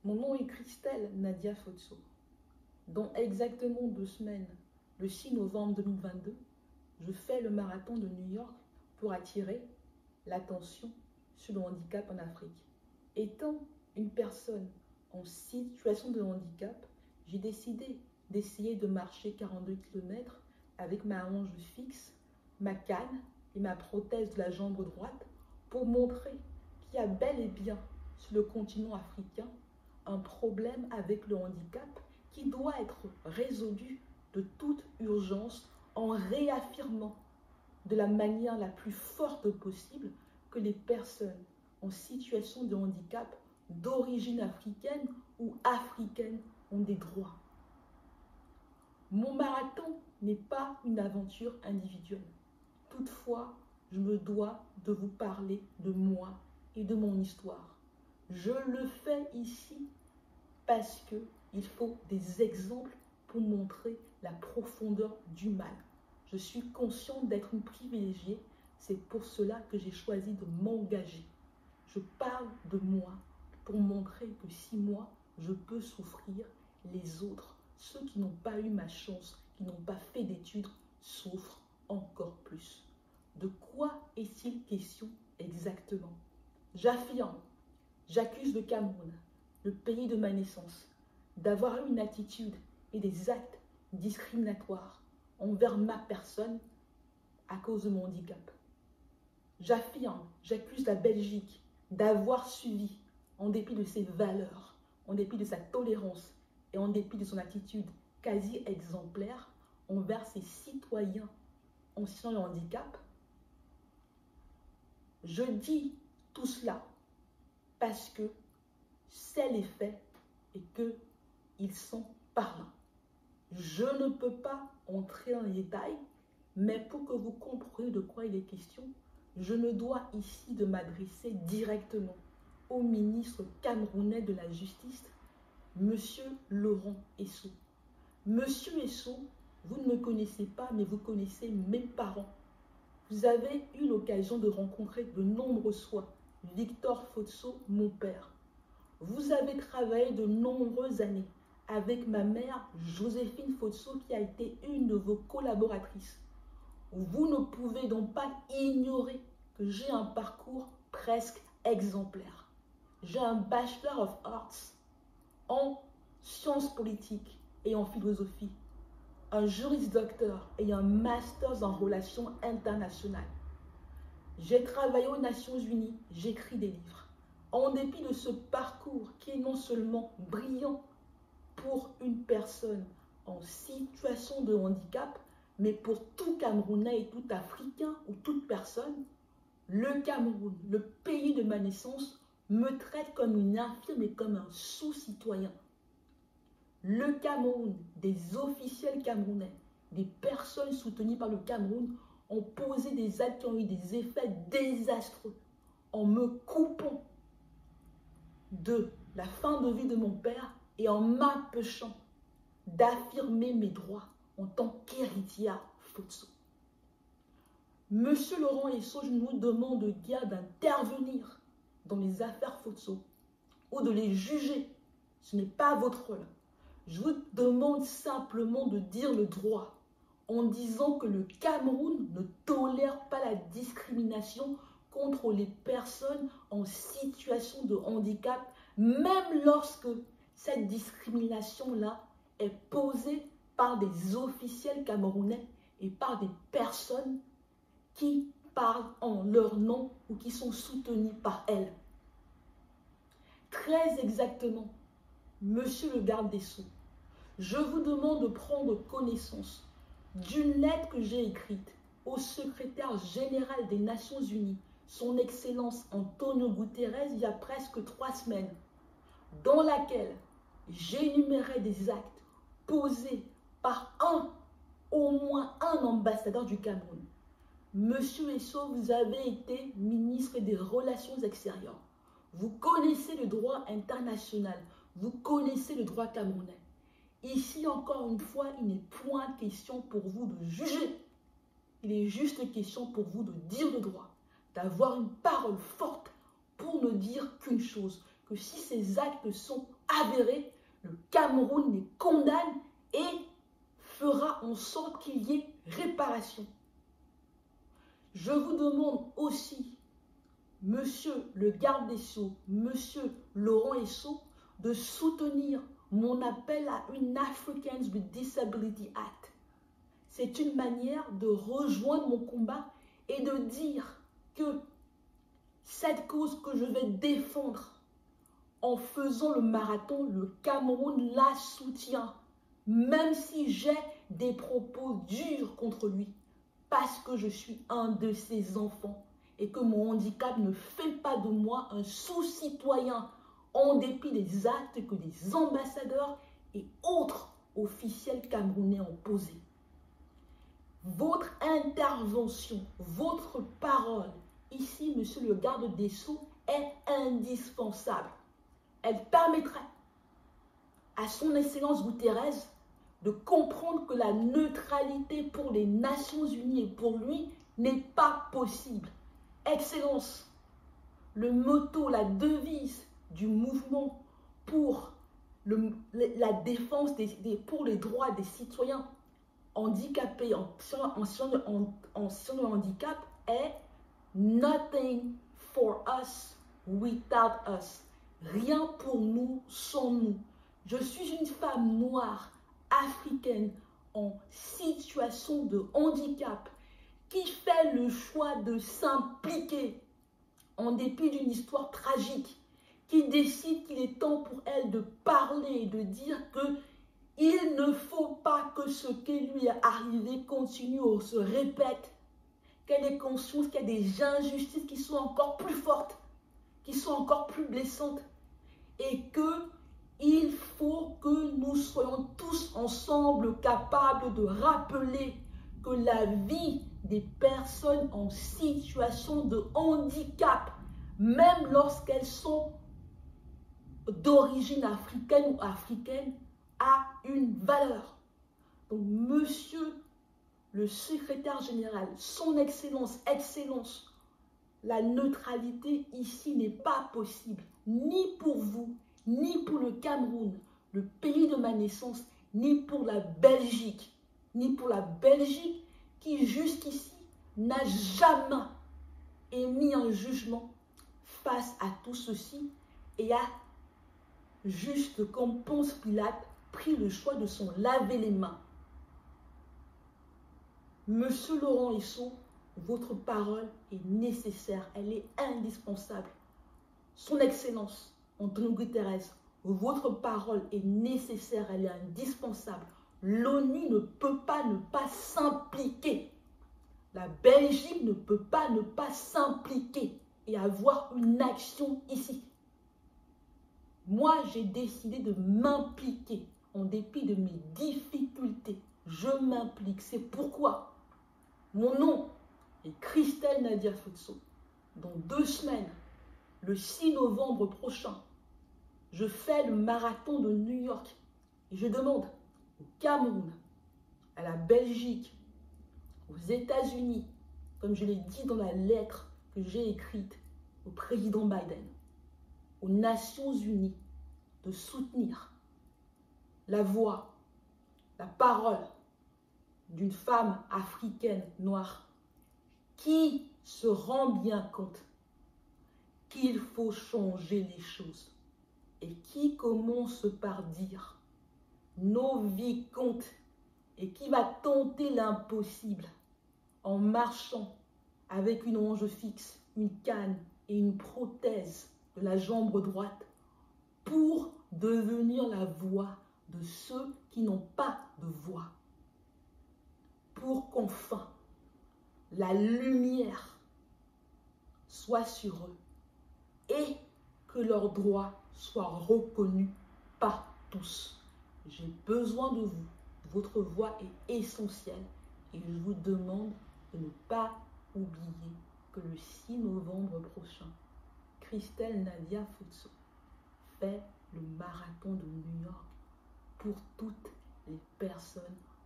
Mon nom est Christelle Nadia Fotso. Dans exactement 2 semaines, le 6 novembre 2022, je fais le marathon de New York pour attirer l'attention sur le handicap en Afrique. Étant une personne en situation de handicap, j'ai décidé d'essayer de marcher 42 km avec ma hanche fixe, ma canne et ma prothèse de la jambe droite pour montrer qu'il y a bel et bien sur le continent africain un problème avec le handicap qui doit être résolu de toute urgence en réaffirmant de la manière la plus forte possible que les personnes en situation de handicap d'origine africaine ou africaine ont des droits. Mon marathon n'est pas une aventure individuelle. Toutefois, je me dois de vous parler de moi et de mon histoire. Je le fais ici parce qu'il faut des exemples pour montrer la profondeur du mal. Je suis consciente d'être une privilégiée, c'est pour cela que j'ai choisi de m'engager. Je parle de moi pour montrer que si moi, je peux souffrir, les autres, ceux qui n'ont pas eu ma chance, qui n'ont pas fait d'études, souffrent encore plus. De quoi est-il question exactement? J'affirme, j'accuse le Cameroun, le pays de ma naissance, d'avoir eu une attitude et des actes discriminatoires envers ma personne à cause de mon handicap. J'affirme, j'accuse la Belgique d'avoir suivi, en dépit de ses valeurs, en dépit de sa tolérance et en dépit de son attitude quasi exemplaire envers ses citoyens en situation de handicap. Je dis tout cela parce que c'est les faits et qu'ils sont parlants. Je ne peux pas entrer dans les détails, mais pour que vous compreniez de quoi il est question, je me dois ici de m'adresser directement au ministre camerounais de la Justice, M. Laurent Esso. Monsieur Esso, vous ne me connaissez pas, mais vous connaissez mes parents. Vous avez eu l'occasion de rencontrer de nombreuses fois Victor Fotso, mon père. Vous avez travaillé de nombreuses années avec ma mère, Joséphine Fotso, qui a été une de vos collaboratrices. Vous ne pouvez donc pas ignorer que j'ai un parcours presque exemplaire. J'ai un Bachelor of Arts en sciences politiques et en philosophie, un Juris Doctor et un Master en relations internationales. J'ai travaillé aux Nations Unies, j'écris des livres. En dépit de ce parcours qui est non seulement brillant pour une personne en situation de handicap, mais pour tout Camerounais et tout Africain ou toute personne, le Cameroun, le pays de ma naissance, me traite comme une infirme et comme un sous-citoyen. Le Cameroun, des officiels camerounais, des personnes soutenues par le Cameroun ont posé des actes qui ont eu des effets désastreux en me coupant de la fin de vie de mon père et en m'empêchant d'affirmer mes droits en tant qu'héritière Fotso. Monsieur Laurent Esso, je vous demande guère d'intervenir dans les affaires Fotso ou de les juger. Ce n'est pas votre rôle. Je vous demande simplement de dire le droit en disant que le Cameroun ne tolère pas la discrimination contre les personnes en situation de handicap, même lorsque cette discrimination-là est posée par des officiels camerounais et par des personnes qui parlent en leur nom ou qui sont soutenues par elles. Très exactement, monsieur le garde des Sceaux, je vous demande de prendre connaissance d'une lettre que j'ai écrite au secrétaire général des Nations Unies, son Excellence Antonio Guterres, il y a presque 3 semaines, dans laquelle j'énumérais des actes posés par au moins un ambassadeur du Cameroun. Monsieur Esso, vous avez été ministre des Relations extérieures. Vous connaissez le droit international, vous connaissez le droit camerounais. Ici, encore une fois, il n'est point question pour vous de juger. Il est juste question pour vous de dire le droit, d'avoir une parole forte pour ne dire qu'une chose, que si ces actes sont avérée, le Cameroun les condamne et fera en sorte qu'il y ait réparation. Je vous demande aussi, monsieur le garde des Sceaux, monsieur Laurent Esso, de soutenir mon appel à une Africans with Disability Act. C'est une manière de rejoindre mon combat et de dire que cette cause que je vais défendre en faisant le marathon, le Cameroun la soutient, même si j'ai des propos durs contre lui, parce que je suis un de ses enfants et que mon handicap ne fait pas de moi un sous-citoyen en dépit des actes que des ambassadeurs et autres officiels camerounais ont posés. Votre intervention, votre parole, ici, monsieur le garde des Sceaux, est indispensable. Elle permettrait à son Excellence Guterres de comprendre que la neutralité pour les Nations Unies et pour lui n'est pas possible. Excellence, le motto, la devise du mouvement pour la défense pour les droits des citoyens handicapés en situation de handicap est « Nothing for us without us ». Rien pour nous sans nous. Je suis une femme noire, africaine, en situation de handicap, qui fait le choix de s'impliquer en dépit d'une histoire tragique, qui décide qu'il est temps pour elle de parler et de dire que il ne faut pas que ce qui lui est arrivé continue ou se répète, qu'elle ait conscience qu'il y a des injustices qui sont encore plus fortes, qui sont encore plus blessantes, et qu'il faut que nous soyons tous ensemble capables de rappeler que la vie des personnes en situation de handicap, même lorsqu'elles sont d'origine africaine ou africaine, a une valeur. Donc, monsieur le secrétaire général, son excellence, la neutralité ici n'est pas possible, ni pour vous, ni pour le Cameroun, le pays de ma naissance, ni pour la Belgique, qui jusqu'ici n'a jamais émis un jugement face à tout ceci et a, juste comme Ponce Pilate, pris le choix de s'en laver les mains. Monsieur Laurent Esso, votre parole est nécessaire, elle est indispensable. Son Excellence, Antonio Guterres, votre parole est nécessaire, elle est indispensable. L'ONU ne peut pas ne pas s'impliquer. La Belgique ne peut pas ne pas s'impliquer et avoir une action ici. Moi, j'ai décidé de m'impliquer en dépit de mes difficultés. Je m'implique. C'est pourquoi mon nom est Christelle Nadia Futso. Dans 2 semaines, le 6 novembre prochain, je fais le marathon de New York. Et je demande au Cameroun, à la Belgique, aux États-Unis, comme je l'ai dit dans la lettre que j'ai écrite au président Biden, aux Nations Unies, de soutenir la voix, la parole d'une femme africaine noire qui se rend bien compte qu'il faut changer les choses et qui commence par dire nos vies comptent et qui va tenter l'impossible en marchant avec une hanche fixe, une canne et une prothèse de la jambe droite pour devenir la voix de ceux qui n'ont pas de voix. Pour qu'enfin la lumière soit sur eux et que leurs droits soient reconnus par tous. J'ai besoin de vous. Votre voix est essentielle et je vous demande de ne pas oublier que le 6 novembre prochain, Christelle Nadia Futso fait le marathon de New York pour toutes les personnes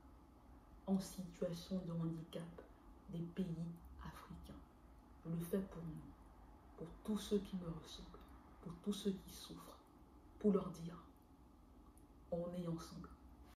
en situation de handicap des pays africains. Je le fais pour nous, pour tous ceux qui me ressemblent, pour tous ceux qui souffrent, pour leur dire on est ensemble.